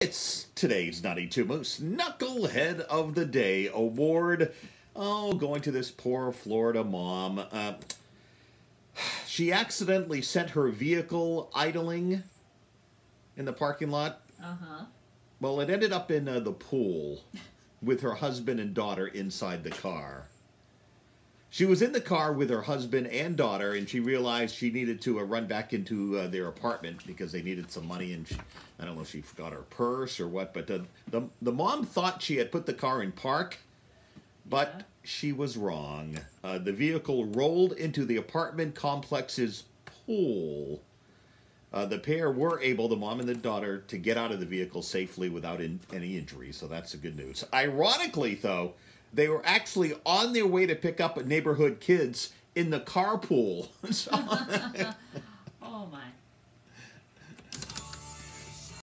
It's today's Naughty Two Moose Knucklehead of the Day award. Oh, going to this poor Florida mom. She accidentally sent her vehicle idling in the parking lot. Uh-huh. Well, it ended up in the pool with her husband and daughter inside the car. She was in the car with her husband and daughter, and she realized she needed to run back into their apartment because they needed some money, and I don't know if she forgot her purse or what, but the mom thought she had put the car in park, but she was wrong. The vehicle rolled into the apartment complex's pool. The pair were able, the mom and the daughter, to get out of the vehicle safely without any injuries, so that's the good news. Ironically, though, they were actually on their way to pick up neighborhood kids in the carpool. Oh, my.